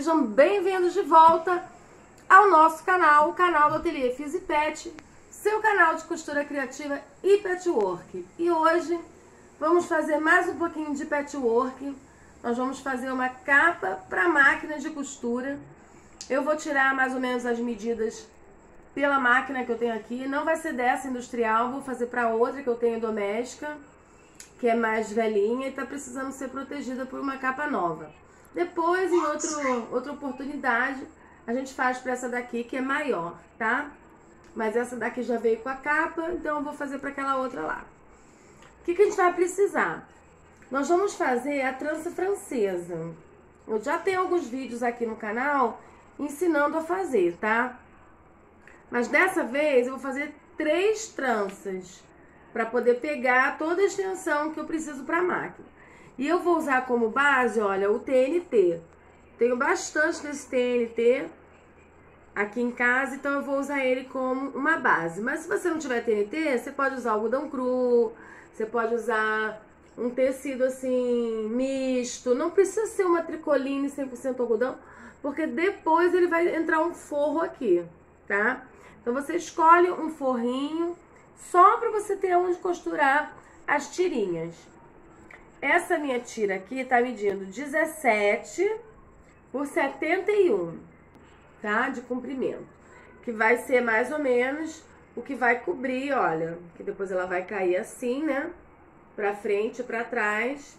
Sejam bem-vindos de volta ao nosso canal, o canal do Ateliê Fiz e Pet, seu canal de costura criativa e patchwork. E hoje vamos fazer mais um pouquinho de patchwork. Nós vamos fazer uma capa para máquina de costura. Eu vou tirar mais ou menos as medidas pela máquina que eu tenho aqui. Não vai ser dessa industrial, vou fazer para outra que eu tenho doméstica, que é mais velhinha e está precisando ser protegida por uma capa nova. Depois, em outra oportunidade, a gente faz para essa daqui que é maior, tá? Mas essa daqui já veio com a capa, então eu vou fazer para aquela outra lá. O que a gente vai precisar? Nós vamos fazer a trança francesa. Eu já tenho alguns vídeos aqui no canal ensinando a fazer, tá? Mas dessa vez eu vou fazer 3 tranças para poder pegar toda a extensão que eu preciso para a máquina. E eu vou usar como base, olha, o TNT. Tenho bastante desse TNT aqui em casa, então eu vou usar ele como uma base. Mas se você não tiver TNT, você pode usar algodão cru, você pode usar um tecido assim, misto. Não precisa ser uma tricoline 100% algodão, porque depois ele vai entrar um forro aqui, tá? Então você escolhe um forrinho só para você ter onde costurar as tirinhas. Essa minha tira aqui tá medindo 17 por 71, tá? De comprimento. Que vai ser mais ou menos o que vai cobrir, olha. Que depois ela vai cair assim, né? Pra frente e pra trás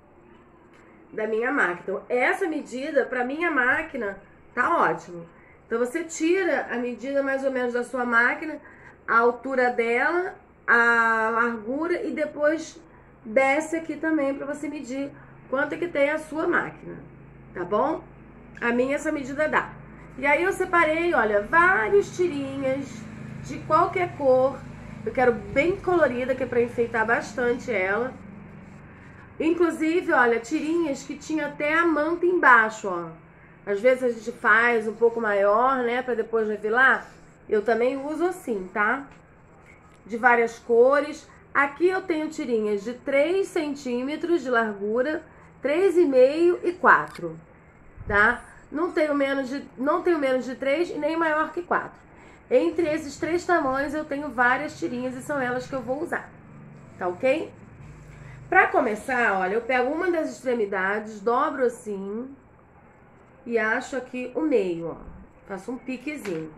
da minha máquina. Então, essa medida pra minha máquina tá ótimo. Então, você tira a medida mais ou menos da sua máquina, a altura dela, a largura e depois desce aqui também para você medir quanto é que tem a sua máquina, tá bom? A minha essa medida dá. E aí eu separei, olha, várias tirinhas de qualquer cor. Eu quero bem colorida, que é para enfeitar bastante ela. Inclusive, olha, tirinhas que tinha até a manta embaixo, ó. Às vezes a gente faz um pouco maior, né, para depois revelar. Eu também uso assim, tá? De várias cores. Aqui eu tenho tirinhas de 3 centímetros de largura, 3,5 e 4, tá? Não tenho menos de 3 e nem maior que 4. Entre esses 3 tamanhos eu tenho várias tirinhas e são elas que eu vou usar, tá ok? Pra começar, olha, eu pego uma das extremidades, dobro assim e acho aqui o meio, ó. Faço um piquezinho.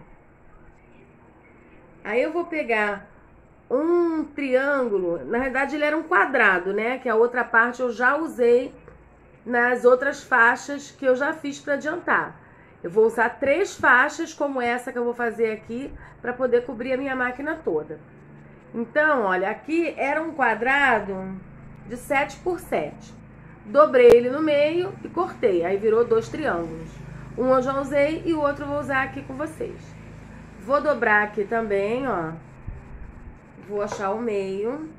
Aí eu vou pegar um triângulo, na verdade ele era um quadrado, né? Que a outra parte eu já usei nas outras faixas que eu já fiz para adiantar. Eu vou usar 3 faixas como essa que eu vou fazer aqui para poder cobrir a minha máquina toda. Então, olha, aqui era um quadrado de 7 por 7. Dobrei ele no meio e cortei, aí virou 2 triângulos. Um eu já usei e o outro eu vou usar aqui com vocês. Vou dobrar aqui também, ó. Vou achar o meio.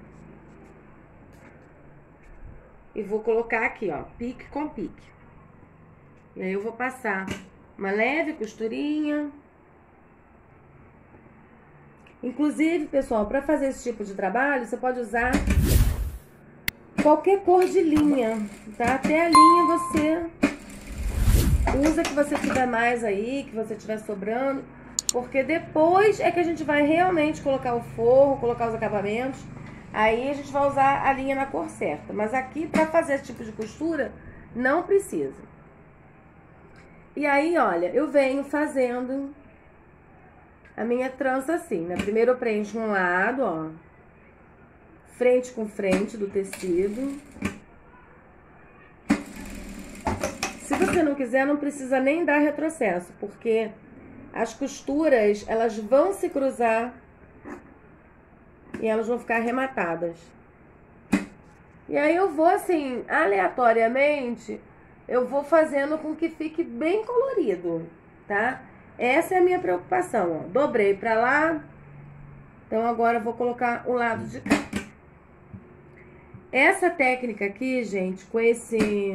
E vou colocar aqui, ó, pique com pique. E aí eu vou passar uma leve costurinha. Inclusive, pessoal, para fazer esse tipo de trabalho, você pode usar qualquer cor de linha, tá? Até a linha você usa que você tiver mais aí, que você tiver sobrando. Porque depois é que a gente vai realmente colocar o forro, colocar os acabamentos. Aí a gente vai usar a linha na cor certa. Mas aqui, para fazer esse tipo de costura, não precisa. E aí, olha, eu venho fazendo a minha trança assim, né? Primeiro eu preencho um lado, ó. Frente com frente do tecido. Se você não quiser, não precisa nem dar retrocesso, porque as costuras, elas vão se cruzar e elas vão ficar arrematadas. E aí eu vou assim, aleatoriamente, eu vou fazendo com que fique bem colorido, tá? Essa é a minha preocupação, ó. Dobrei pra lá, então agora eu vou colocar o lado de cá. Essa técnica aqui, gente, com esse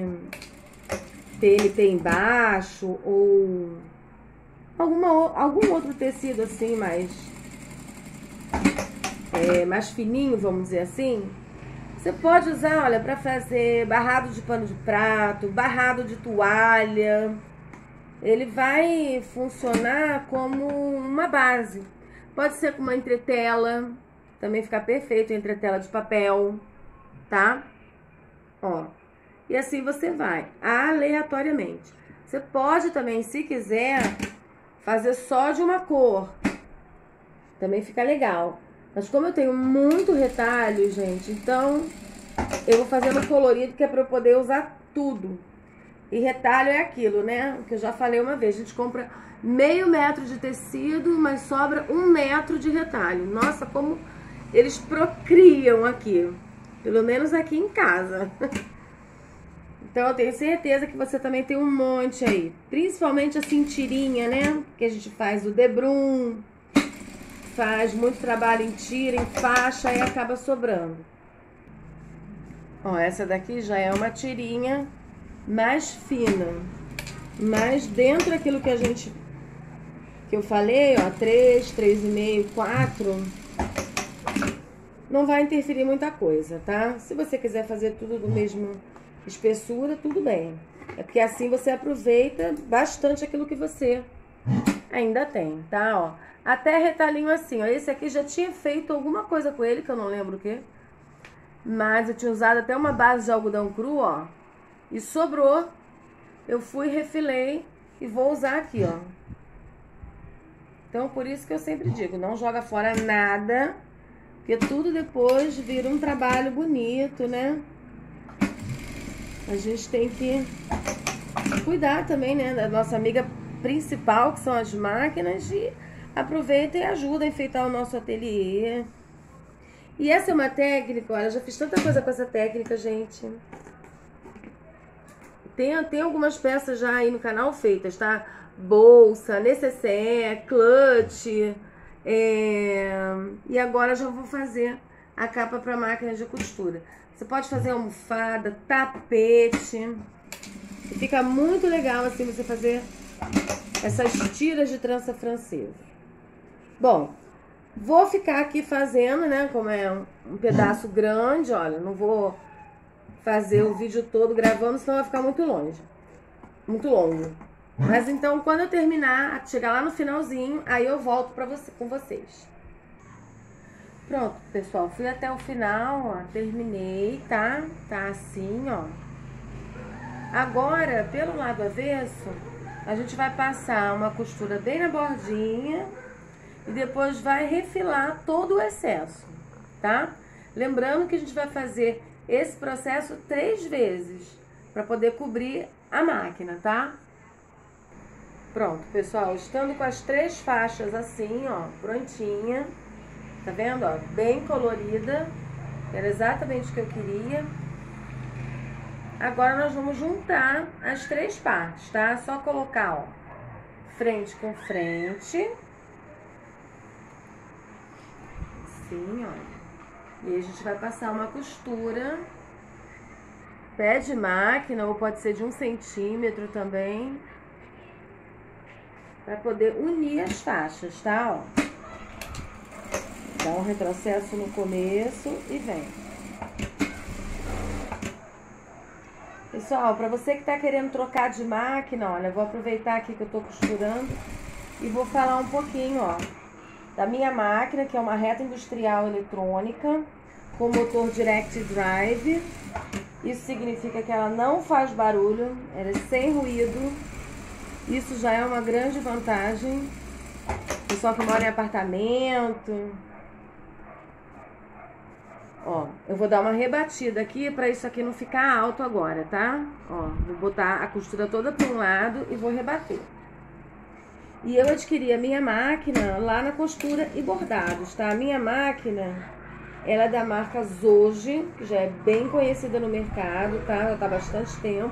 TNT embaixo ou algum outro tecido assim mais fininho, vamos dizer assim, você pode usar, olha, para fazer barrado de pano de prato, barrado de toalha, ele vai funcionar como uma base. Pode ser com uma entretela, também fica perfeito, entretela de papel, tá? Ó, e assim você vai, aleatoriamente. Você pode também, se quiser, fazer só de uma cor. Também fica legal. Mas como eu tenho muito retalho, gente, então eu vou fazer no colorido, que é pra eu poder usar tudo. E retalho é aquilo, né? Que eu já falei uma vez. A gente compra meio metro de tecido, mas sobra 1 metro de retalho. Nossa, como eles procriam aqui. Pelo menos aqui em casa. Então eu tenho certeza que você também tem um monte aí. Principalmente assim, tirinha, né? Que a gente faz o debrum. Faz muito trabalho em tira, em faixa e acaba sobrando. Ó, essa daqui já é uma tirinha mais fina. Mas dentro daquilo que eu falei, ó, 3, 3,5, 4, não vai interferir muita coisa, tá? Se você quiser fazer tudo do mesmo espessura, tudo bem. É porque assim você aproveita bastante aquilo que você ainda tem, tá? Ó, até retalhinho assim, ó. Esse aqui já tinha feito alguma coisa com ele, que eu não lembro o que. Mas eu tinha usado até uma base de algodão cru, ó. E sobrou. Eu fui, refilei e vou usar aqui, ó. Então, por isso que eu sempre digo, não joga fora nada, porque tudo depois vira um trabalho bonito, né? A gente tem que cuidar também, né, da nossa amiga principal, que são as máquinas, e aproveita e ajuda a enfeitar o nosso ateliê. E essa é uma técnica, olha, eu já fiz tanta coisa com essa técnica, gente. Tem algumas peças já aí no canal feitas, tá? Bolsa, necessaire, clutch. E agora já vou fazer a capa para máquina de costura. Você pode fazer almofada, tapete. E fica muito legal assim você fazer essas tiras de trança francesa. Bom, vou ficar aqui fazendo, né? Como é um pedaço grande, olha, não vou fazer o vídeo todo gravando, senão vai ficar muito longe. Muito longo. Mas então, quando eu terminar, chegar lá no finalzinho, aí eu volto com vocês. Pronto, pessoal, fui até o final, ó, terminei, tá? Tá assim, ó. Agora, pelo lado avesso, a gente vai passar uma costura bem na bordinha e depois vai refilar todo o excesso, tá? Lembrando que a gente vai fazer esse processo 3 vezes para poder cobrir a máquina, tá? Pronto, pessoal, estando com as 3 faixas assim, ó, prontinha, tá vendo, ó, bem colorida, era exatamente o que eu queria. Agora nós vamos juntar as 3 partes, tá? Só colocar, ó, frente com frente, assim, ó. E a gente vai passar uma costura, pé de máquina, ou pode ser de 1 centímetro também, para poder unir as faixas, tá? Ó. Dá um retrocesso no começo e vem. Pessoal, para você que tá querendo trocar de máquina, olha, eu vou aproveitar aqui que eu tô costurando e vou falar um pouquinho, ó, da minha máquina, que é uma reta industrial eletrônica com motor direct drive. Isso significa que ela não faz barulho, ela é sem ruído. Isso já é uma grande vantagem. Pessoal que mora em apartamento. Ó, eu vou dar uma rebatida aqui para isso aqui não ficar alto agora, tá? Ó, vou botar a costura toda para um lado e vou rebater. E eu adquiri a minha máquina lá na Costura e Bordados, tá? A minha máquina, ela é da marca Zoji, que já é bem conhecida no mercado, tá? Já tá há bastante tempo.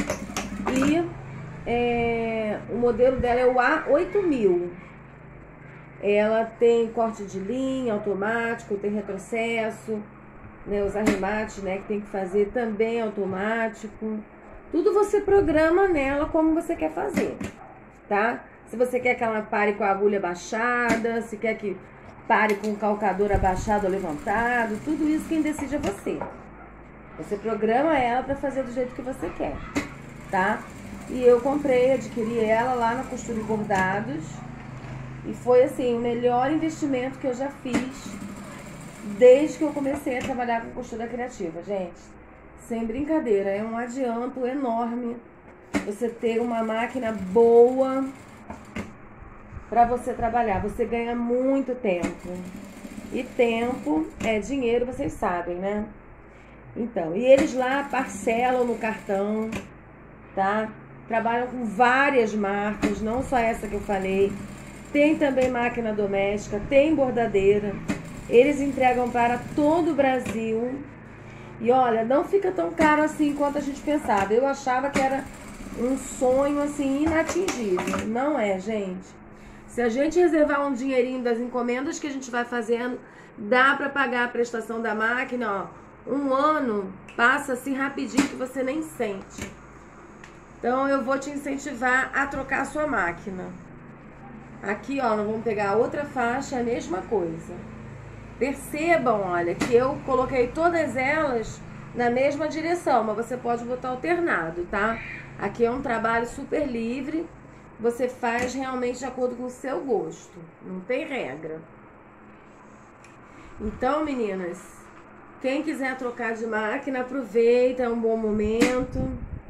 E o modelo dela é o A8000. Ela tem corte de linha automático, tem retrocesso, né? Os arremates, né, que tem que fazer também automático. Tudo você programa nela como você quer fazer, tá? Se você quer que ela pare com a agulha baixada, se quer que pare com o calcador abaixado ou levantado, tudo isso quem decide é você. Você programa ela para fazer do jeito que você quer, tá? E eu comprei, adquiri ela lá na Costura e Bordados. E foi assim, o melhor investimento que eu já fiz desde que eu comecei a trabalhar com costura criativa, gente. Sem brincadeira, é um adianto enorme você ter uma máquina boa para você trabalhar. Você ganha muito tempo. E tempo é dinheiro, vocês sabem, né? Então, e eles lá parcelam no cartão, tá? Trabalham com várias marcas, não só essa que eu falei. Tem também máquina doméstica, tem bordadeira. Eles entregam para todo o Brasil. E olha, não fica tão caro assim quanto a gente pensava. Eu achava que era um sonho assim inatingível. Não é, gente. Se a gente reservar um dinheirinho das encomendas que a gente vai fazendo, dá para pagar a prestação da máquina, ó. Um ano passa assim rapidinho que você nem sente. Então eu vou te incentivar a trocar a sua máquina. Aqui, ó, nós vamos pegar outra faixa, a mesma coisa. Percebam, olha, que eu coloquei todas elas na mesma direção, mas você pode botar alternado, tá? Aqui é um trabalho super livre, você faz realmente de acordo com o seu gosto, não tem regra. Então, meninas, quem quiser trocar de máquina, aproveita, é um bom momento.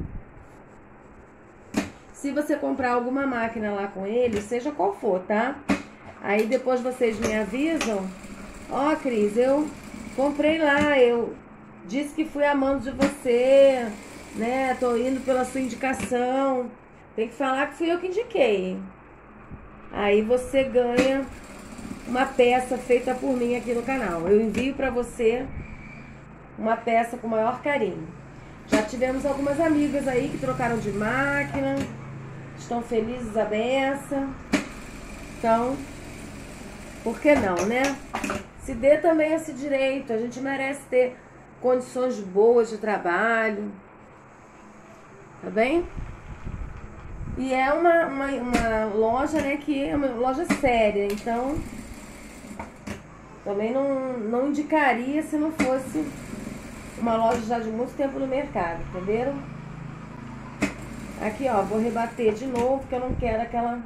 Se você comprar alguma máquina lá com ele, seja qual for, tá? Aí depois vocês me avisam. Ó, Cris, eu comprei lá, eu disse que fui amando de você, né? Tô indo pela sua indicação. Tem que falar que fui eu que indiquei. Aí você ganha uma peça feita por mim aqui no canal. Eu envio pra você uma peça com o maior carinho. Já tivemos algumas amigas aí que trocaram de máquina. Estão felizes a beça. Então, por que não, né? Se dê também esse direito. A gente merece ter condições boas de trabalho. Tá bem? E é uma loja, né, que é uma loja séria. Então, também não indicaria se não fosse uma loja já de muito tempo no mercado, entenderam? Aqui, ó, vou rebater de novo, porque eu não quero aquela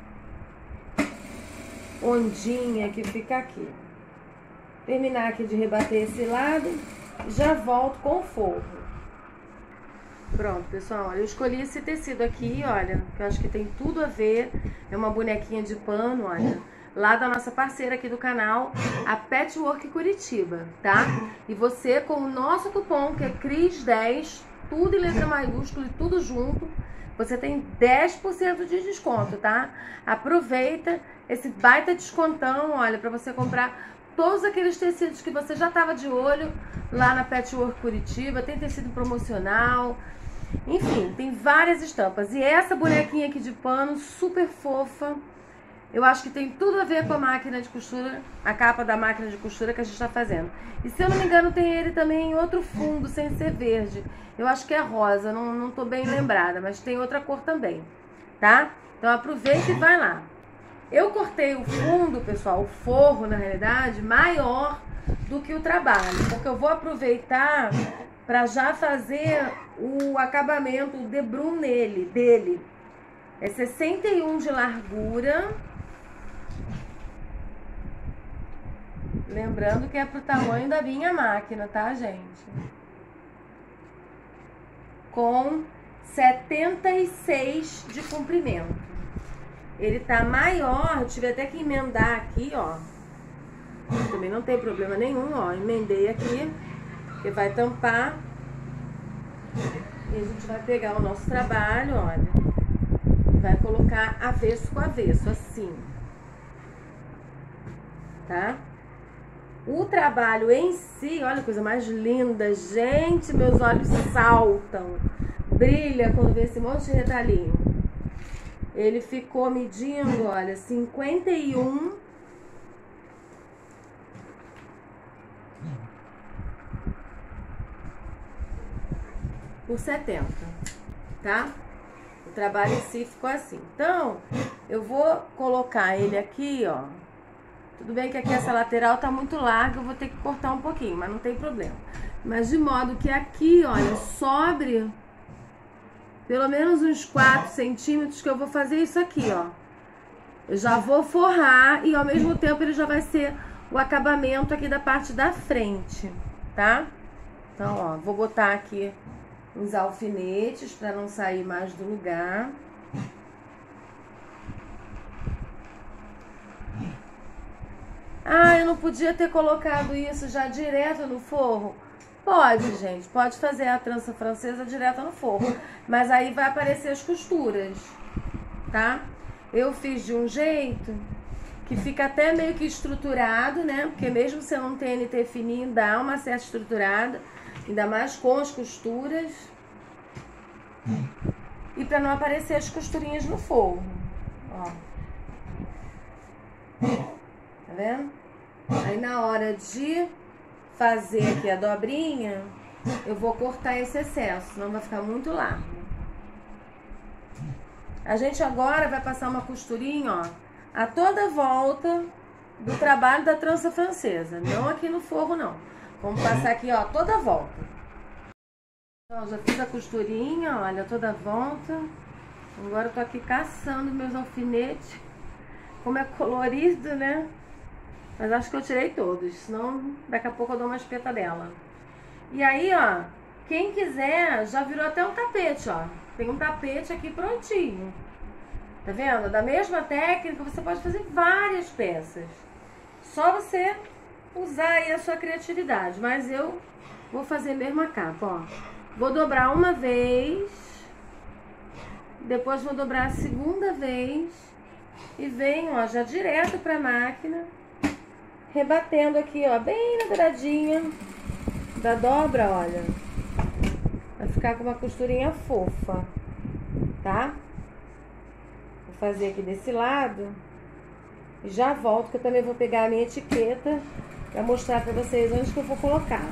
ondinha que fica aqui. Terminar aqui de rebater esse lado, já volto com o forro. Pronto, pessoal, olha, eu escolhi esse tecido aqui, olha, que eu acho que tem tudo a ver. É uma bonequinha de pano, olha, lá da nossa parceira aqui do canal, a Patchwork Curitiba, tá? E você, com o nosso cupom, que é CRIS10, tudo em letra maiúscula e tudo junto, você tem 10% de desconto, tá? Aproveita esse baita descontão, olha, pra você comprar todos aqueles tecidos que você já tava de olho lá na Patchwork Curitiba. Tem tecido promocional, enfim, tem várias estampas. E essa bonequinha aqui de pano, super fofa, eu acho que tem tudo a ver com a máquina de costura, a capa da máquina de costura que a gente tá fazendo. E se eu não me engano, tem ele também em outro fundo, sem ser verde. Eu acho que é rosa, não tô bem lembrada, mas tem outra cor também, tá? Então aproveita e vai lá. Eu cortei o fundo, pessoal, o forro, na realidade, maior do que o trabalho, porque eu vou aproveitar para já fazer o acabamento, o debrum dele. É 61 de largura. Lembrando que é pro tamanho da minha máquina, tá, gente? Com 76 de comprimento. Ele tá maior, eu tive até que emendar aqui, ó. Também não tem problema nenhum, ó. Emendei aqui, que vai tampar. E a gente vai pegar o nosso trabalho, olha. Vai colocar avesso com avesso, assim. Tá? O trabalho em si, olha que coisa mais linda. Gente, meus olhos saltam. Brilha quando vê esse monte de retalhinho. Ele ficou medindo, olha, 51 por 70, tá? O trabalho em si ficou assim. Então, eu vou colocar ele aqui, ó. Tudo bem que aqui essa lateral tá muito larga, eu vou ter que cortar um pouquinho, mas não tem problema. Mas de modo que aqui, olha, sobre pelo menos uns 4 centímetros, que eu vou fazer isso aqui, ó. Eu já vou forrar e ao mesmo tempo ele já vai ser o acabamento aqui da parte da frente, tá? Então, ó, vou botar aqui uns alfinetes para não sair mais do lugar. Ah, eu não podia ter colocado isso já direto no forro? Pode, gente, pode fazer a trança francesa direto no forro, mas aí vai aparecer as costuras, tá? Eu fiz de um jeito que fica até meio que estruturado, né? Porque mesmo sendo um TNT fininho, dá uma certa estruturada, ainda mais com as costuras. E pra não aparecer as costurinhas no forro, ó. Tá vendo? Aí na hora de fazer aqui a dobrinha, eu vou cortar esse excesso, senão vai ficar muito largo. A gente agora vai passar uma costurinha, ó, a toda volta do trabalho da trança francesa, não aqui no forro não. Vamos passar aqui, ó, toda a volta. Então, já fiz a costurinha, olha, toda a volta. Agora eu tô aqui caçando meus alfinetes. Como é colorido, né? Mas acho que eu tirei todos, senão daqui a pouco eu dou uma espetadela. E aí, ó, quem quiser, já virou até um tapete, ó. Tem um tapete aqui prontinho. Tá vendo? Da mesma técnica, você pode fazer várias peças. Só você usar aí a sua criatividade. Mas eu vou fazer mesmo a capa, ó. Vou dobrar uma vez. Depois vou dobrar a segunda vez. E venho, ó, já direto pra máquina. Rebatendo aqui, ó, bem na beiradinha da dobra, olha. Vai ficar com uma costurinha fofa, tá? Vou fazer aqui desse lado. E já volto, que eu também vou pegar a minha etiqueta pra mostrar pra vocês onde que eu vou colocar.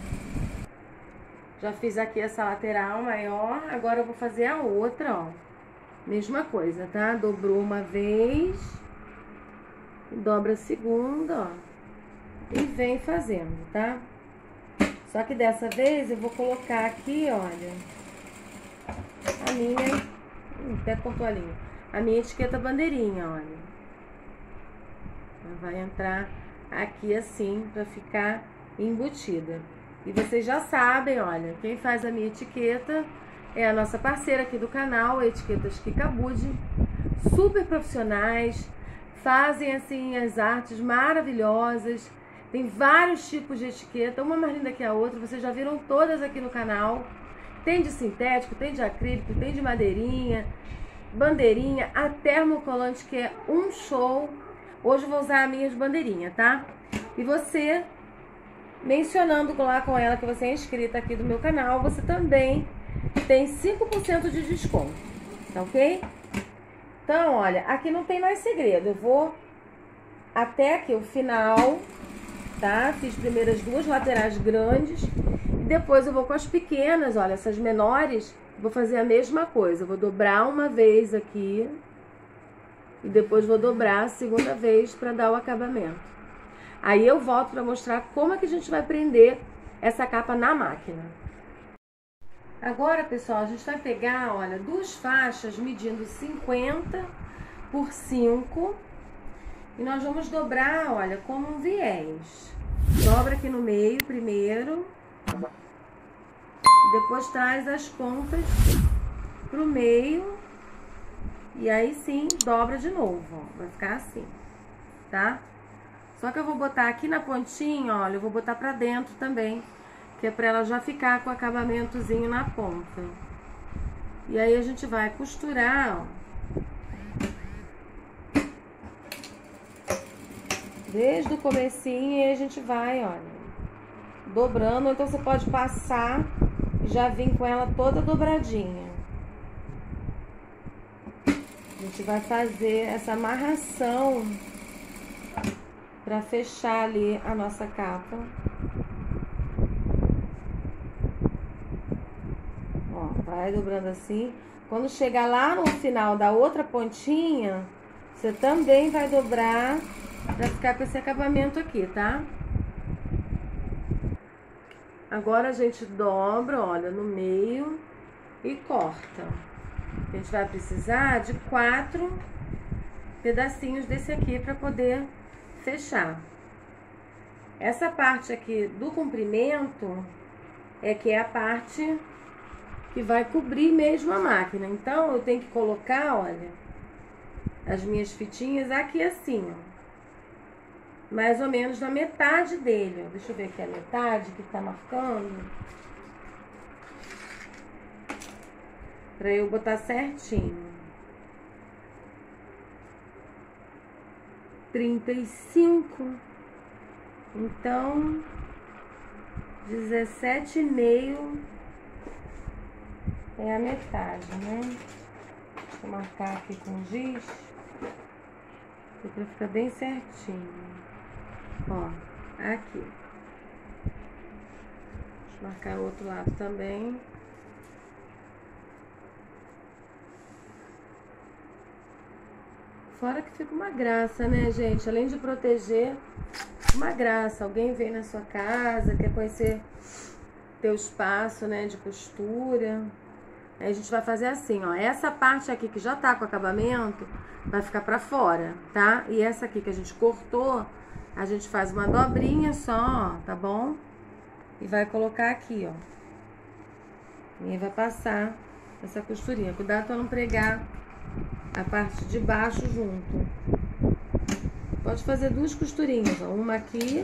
Já fiz aqui essa lateral maior, agora eu vou fazer a outra, ó. Mesma coisa, tá? Dobrou uma vez. Dobra a segunda, ó. E vem fazendo, tá? Só que dessa vez eu vou colocar aqui, olha, a minha, até cortou a linha, a minha etiqueta bandeirinha, olha. Ela vai entrar aqui assim, pra ficar embutida. E vocês já sabem, olha, quem faz a minha etiqueta é a nossa parceira aqui do canal, a Etiquetas Kikabud, super profissionais, fazem assim as artes maravilhosas. Tem vários tipos de etiqueta, uma mais linda que a outra, vocês já viram todas aqui no canal. Tem de sintético, tem de acrílico, tem de madeirinha, bandeirinha, a termocolante, que é um show. Hoje eu vou usar a minha de bandeirinha, tá? E você, mencionando lá com ela que você é inscrita aqui do meu canal, você também tem 5% de desconto, tá ok? Então, olha, aqui não tem mais segredo, eu vou até aqui o final, tá? Fiz primeiro as duas laterais grandes e depois eu vou com as pequenas, olha, essas menores, vou fazer a mesma coisa. Eu vou dobrar uma vez aqui e depois vou dobrar a segunda vez para dar o acabamento. Aí eu volto para mostrar como é que a gente vai prender essa capa na máquina. Agora, pessoal, a gente vai pegar, olha, duas faixas medindo 50 por 5. E nós vamos dobrar, olha, como um viés. Dobra aqui no meio primeiro. Depois traz as pontas pro meio. E aí sim, dobra de novo, ó. Vai ficar assim, tá? Só que eu vou botar aqui na pontinha, olha, eu vou botar pra dentro também. Que é pra ela já ficar com o acabamentozinho na ponta. E aí a gente vai costurar, ó. Desde o comecinho e a gente vai, olha, dobrando. Então você pode passar e já vir com ela toda dobradinha. A gente vai fazer essa amarração pra fechar ali a nossa capa. Ó, vai dobrando assim. Quando chegar lá no final da outra pontinha, você também vai dobrar pra ficar com esse acabamento aqui, tá? Agora a gente dobra, olha, no meio. e corta. A gente vai precisar de 4 pedacinhos desse aqui para poder fechar. Essa parte aqui do comprimento é que é a parte que vai cobrir mesmo a máquina. Então, eu tenho que colocar, olha, as minhas fitinhas aqui assim, ó. Mais ou menos na metade dele, ó. Deixa eu ver aqui a metade que tá marcando. Pra eu botar certinho. 35. Então, 17,5 é a metade, né? Deixa eu marcar aqui com giz, pra ficar bem certinho. Ó, aqui. Deixa eu marcar o outro lado também. Fora que fica uma graça, né, gente? Além de proteger, uma graça. Alguém vem na sua casa, quer conhecer teu espaço, né, de costura. Aí a gente vai fazer assim, ó. Essa parte aqui que já tá com acabamento vai ficar pra fora, tá? E essa aqui que a gente cortou, a gente faz uma dobrinha só, ó, tá bom? E vai colocar aqui, ó. E aí vai passar essa costurinha. Cuidado pra não pregar a parte de baixo junto. Pode fazer 2 costurinhas, ó. Uma aqui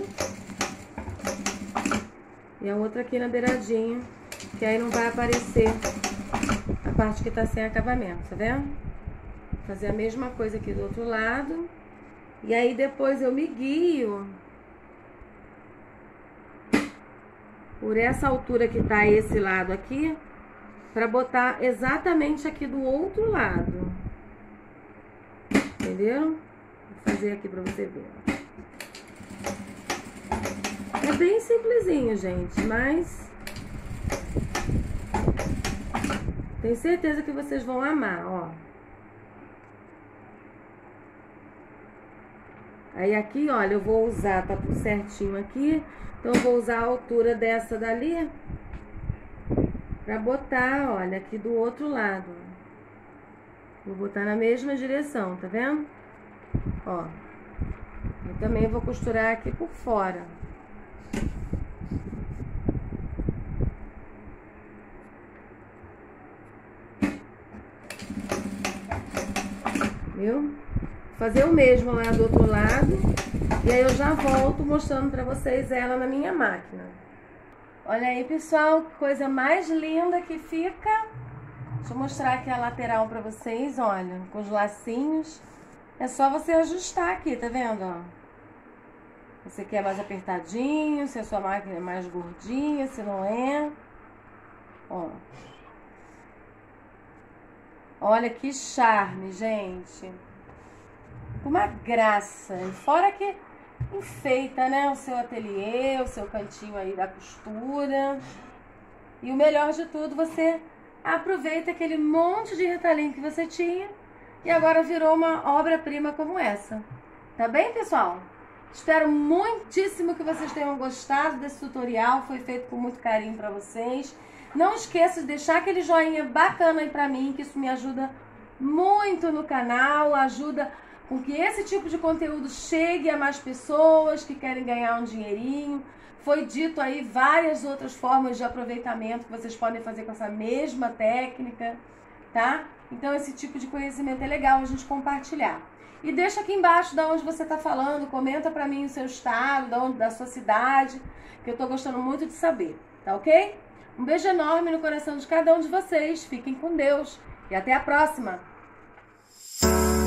e a outra aqui na beiradinha, que aí não vai aparecer a parte que tá sem acabamento, tá vendo? Vou fazer a mesma coisa aqui do outro lado. E aí depois eu me guio por essa altura que tá esse lado aqui, pra botar exatamente aqui do outro lado. Entenderam? Vou fazer aqui pra você ver. É bem simplesinho, gente, mas tenho certeza que vocês vão amar, ó. Aí aqui, olha, eu vou usar, tá tudo certinho aqui, então eu vou usar a altura dessa dali pra botar, olha, aqui do outro lado. Vou botar na mesma direção, tá vendo? Ó. Eu também vou costurar aqui por fora. Viu? Fazer o mesmo lá do outro lado. E aí eu já volto mostrando pra vocês ela na minha máquina. Olha aí, pessoal, que coisa mais linda que fica. Deixa eu mostrar aqui a lateral pra vocês, olha, com os lacinhos. É só você ajustar aqui, tá vendo, ó? Você quer mais apertadinho, se a sua máquina é mais gordinha, se não é. Ó. Olha que charme, gente. Uma graça. E fora que enfeita, né, o seu ateliê, o seu cantinho aí da costura. E o melhor de tudo, você aproveita aquele monte de retalhinho que você tinha e agora virou uma obra-prima como essa. Tá bem, pessoal? Espero muitíssimo que vocês tenham gostado desse tutorial. Foi feito com muito carinho pra vocês. Não esqueça de deixar aquele joinha bacana aí pra mim, que isso me ajuda muito no canal, ajuda com que esse tipo de conteúdo chegue a mais pessoas que querem ganhar um dinheirinho. Foi dito aí várias outras formas de aproveitamento que vocês podem fazer com essa mesma técnica, tá? Então esse tipo de conhecimento é legal a gente compartilhar. E deixa aqui embaixo de onde você está falando, comenta pra mim o seu estado, da sua cidade, que eu tô gostando muito de saber, tá ok? Um beijo enorme no coração de cada um de vocês, fiquem com Deus e até a próxima!